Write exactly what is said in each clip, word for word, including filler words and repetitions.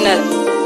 Nella.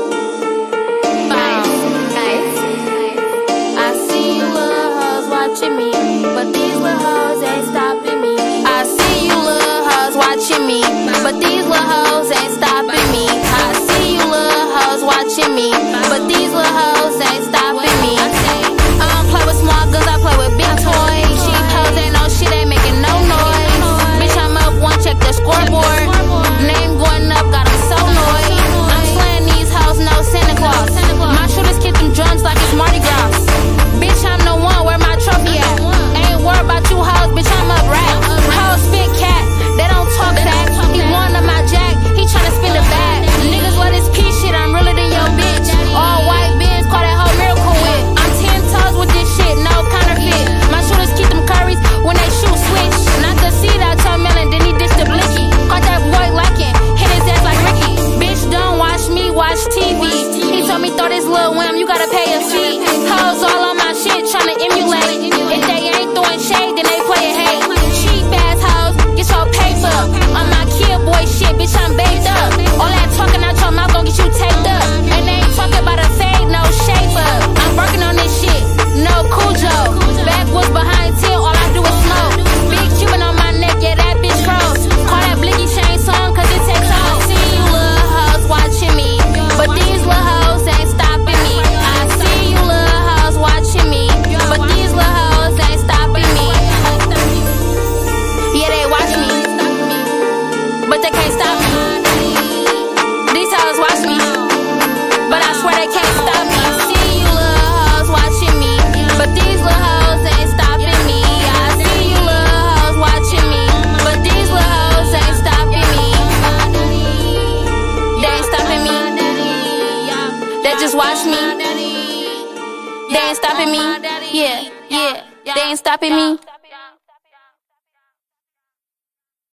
I see you little hoes watching me, but these little hoes ain't stopping me. I see you little hoes watching me, but these little hoes ain't stopping me. I see you little hoes watching me, but these little hoes ain't stopping me. I don't play with small guns, I play with big toys. Cheap hoes ain't no shit, ain't making no noise. Bitch, I'm up one, check the scoreboard. Name going up, got them so annoyed. I'm slaying these hoes, no Santa Claus. My shooters kick them drums like it's Mardi Gras. Bitch, I'm the one, where my trophy at? Ain't worried about you hoes, bitch, I'm up rap. Hoes spit cat, they don't talk back. He won on my jack, he tryna spin the bag. Niggas love this P shit, I'm realer than your bitch. All white bins, call that whole miracle whip. I'm ten toes with this shit, no counterfeit. My shooters keep them curries when they shoot switch. Not the seed, I told Melon, then he ditched the blicky. Caught that boy lacking, hit his ass like Ricky. Bitch, don't watch me, watch T V. He told me throw this little whim, you gotta pay a fee. Hoes all on my shit, tryna emulate. If they ain't throwing shade, then they playin' hate. Cheap ass hoes, get your paper. On my kid boy shit, bitch, I'm baked up. All that talking out your mouth gon' get you taped up. And they ain't talking about a fade, no shape up. I'm working on this shit, no Cujo. Backwoods behind till, all I do is smoke. Big Cuban on my neck, yeah, that bitch froze. Call that blicky chain song, cause it takes off. I see you little hoes watching me, but these little hoes ain't stopping me. I see you little hoes watching me, but these little hoes ain't stopping me. Yeah, they watch me, but they can't stop me. These hoes watch me, but I swear they can't stop me. I see you little hoes watching me, but these little hoes ain't stopping me. I see you little hoes watching me, but these little hoes ain't stopping me. They ain't stopping me. They just watch me. They ain't stopping me. Yeah, yeah. They ain't stopping me.